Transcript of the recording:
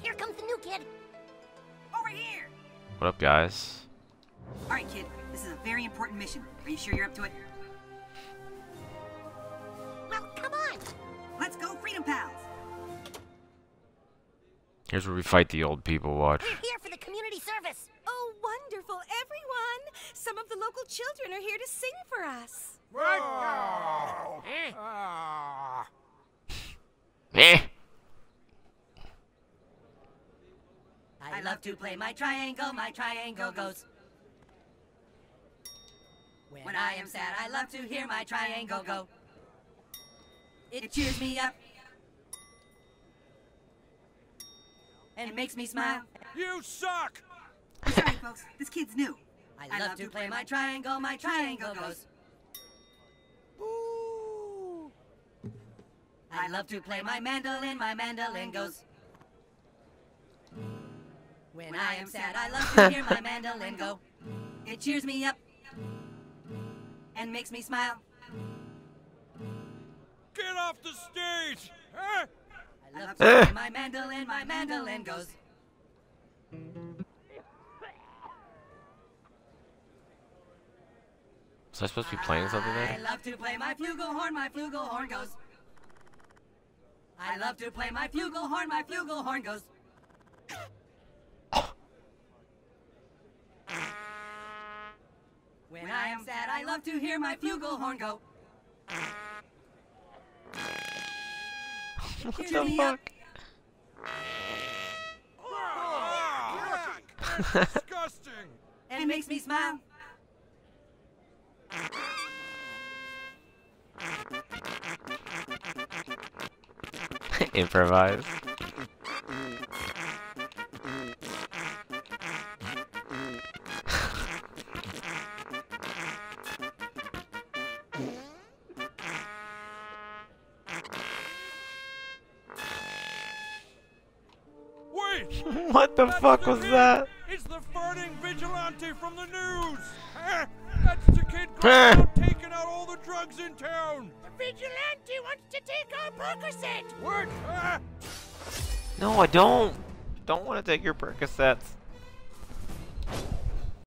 Here comes the new kid. Over here! What up, guys? Alright, kid. This is a very important mission. Are you sure you're up to it? Well, come on. Let's go, Freedom Pals! Here's where we fight the old people. Watch. We're here for the community service. Oh, wonderful, everyone! Some of the local children are here to sing for us. Eh. I love to play my triangle goes. When I am sad, I love to hear my triangle go. It cheers me up and makes me smile. You suck! Sorry, folks, this kid's new. I love to play my triangle goes. Ooh. I love to play my mandolin goes. When I am sad, I love to hear my mandolin go. It cheers me up and makes me smile. Get off the stage! Huh? I love to play my mandolin goes. Was I supposed to be playing something I there? love to play my flugelhorn goes. I love to play my flugelhorn goes. When I am sad, I love to hear my flugelhorn go. What Cheers the me fuck? Ah, that's disgusting! And makes me smile. Improvise. Wait! What the That's fuck the was kid. that? It's the farting vigilante from the news! Huh? That's the kid going out taking out all the drugs in town! The vigilante wants to take our Percocet. What? Ah! No, I don't. Don't want to take your Percocets.